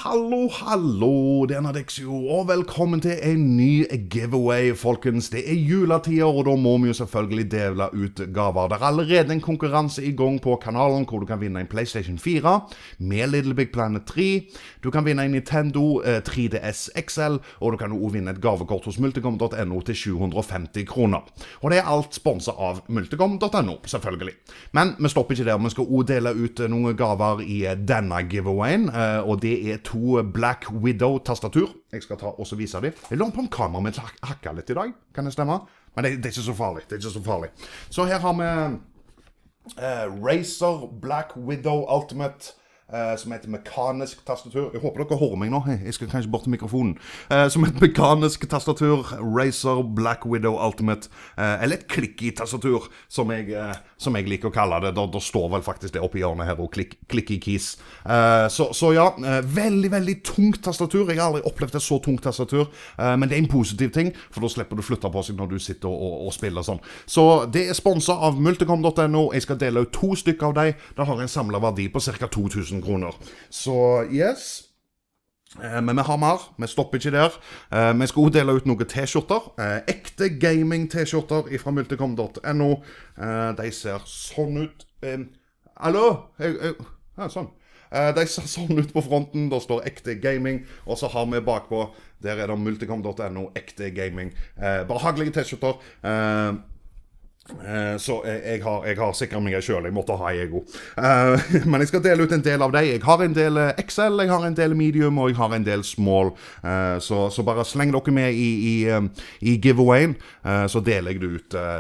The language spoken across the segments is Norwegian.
Hallo, hallo, det Nadexio, og velkommen til en ny giveaway, folkens. Det juletider, og da må vi jo selvfølgelig dele ut gaver. Det allerede en konkurranse i gang på kanalen, hvor du kan vinne en PlayStation 4 med Little Big Planet 3. Du kan vinne en Nintendo 3DS XL, og du kan også vinne et gavekort hos Multicom.no til 750 kroner. Og det alt sponset av Multicom.no, selvfølgelig. Men vi stopper ikke der, vi skal også dele ut noen gaver i denne giveawayen, og det to Black Widow-tastatur. Jeg skal ta og så vise dem. Jeg lurer på om kameraet mitt hakker litt i dag. Kan det stemme? Men det er ikke så farlig. Det er ikke så farlig. Så her har vi Razer Black Widow Ultimate, som heter mekanisk tastatur. Jeg håper dere hører meg nå. Jeg skal kanskje bort til mikrofonen. Som et mekanisk tastatur. Razer Black Widow Ultimate. Eller et klikki-tastatur, som jeg liker å kalle det. Da står vel faktisk det oppi hjørnet her, og klikki-keys. Så ja, veldig, veldig tungt tastatur. Jeg har aldri opplevd et så tungt tastatur. Men det er en positiv ting, for da slipper du flytte på seg når du sitter og spiller sånn. Så det er sponset av Multicom.no. Jeg skal dele ut 2 stykker av dem. Det har en samlet verdi på ca. 2000 kroner. Så, yes. Men vi har mer. Vi stopper ikke der. Vi skal også dele ut noen t-skjorter. Ekte gaming-t-skjorter fra Multicom.no. De ser sånn ut. Hallo? Ja, sånn. De ser sånn ut på fronten. Da står ekte gaming. Og så har vi bakpå, der er det Multicom.no, ekte gaming. Behagelige t-skjorter. Så jeg har sikret meg selv, jeg måtte ha ego. Men jeg skal dele ut en del av dem. Jeg har en del XL, jeg har en del medium, og jeg har en del small. Så bare sleng dere med i giveawayen, så deler jeg det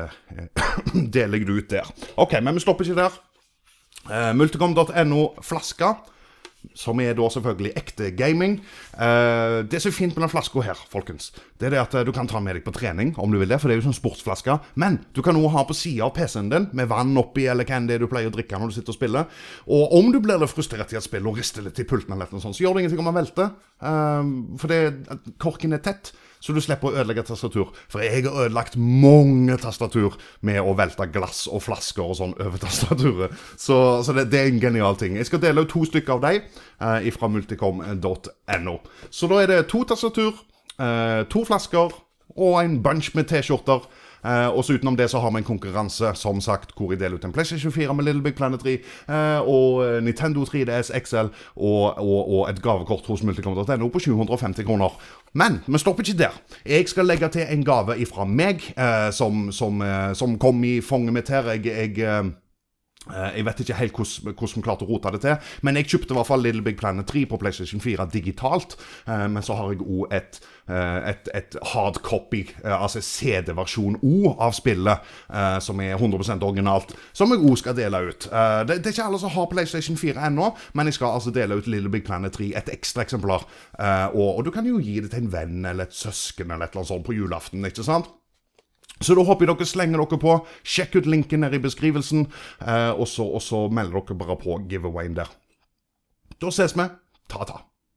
ut, der. Ok, men vi stopper ikke der. Multicom.no flaska, som er da selvfølgelig ekte gaming. Det som er fint med den flasken her, folkens, det er det at du kan ta med deg på trening, om du vil det, for det er jo sånn sportsflaske. Men du kan også ha på siden av PC-en din, med vann oppi, eller hva enn det du pleier å drikke når du sitter og spiller. Og om du blir litt frustrert i et spill, og rister litt i pulten eller noe sånt, så gjør det ingenting om man velter. For korken er tett, så du slipper å ødelegge tastatur. For jeg har ødelagt mange tastatur med å velte glass og flasker og sånn over tastaturet. Så det er en genial ting. Jeg skal dele ut 2 stykker av deg fra multicom.no. Så da er det 2 tastatur, 2 flasker og en bunch med t-skjorter. Og så utenom det så har vi en konkurranse, som sagt, hvor jeg deler ut en PlayStation 4 med Little Big Planet 3, og Nintendo 3DS XL, og et gavekort hos Multicom.no på 750 kroner. Men vi stopper ikke der. Jeg skal legge til en gave fra meg, som kom i fanget mitt her. Jeg vet ikke helt hvordan vi klarte å rote det til, men jeg kjøpte i hvert fall Little Big Planet 3 på PlayStation 4 digitalt, men så har jeg også et hardcopy, altså CD-versjon av spillet, som er 100% originalt, som jeg også skal dele ut. Det er ikke alle som har PlayStation 4 ennå, men jeg skal altså dele ut Little Big Planet 3, et ekstra eksemplar, og du kan jo gi det til en venn, eller et søsken, eller et eller annet sånt på julaften, ikke sant? Så da håper jeg dere slenger dere på. Sjekk ut linken nede i beskrivelsen, og så melder dere bare på giveawayen der. Da ses vi. Ta.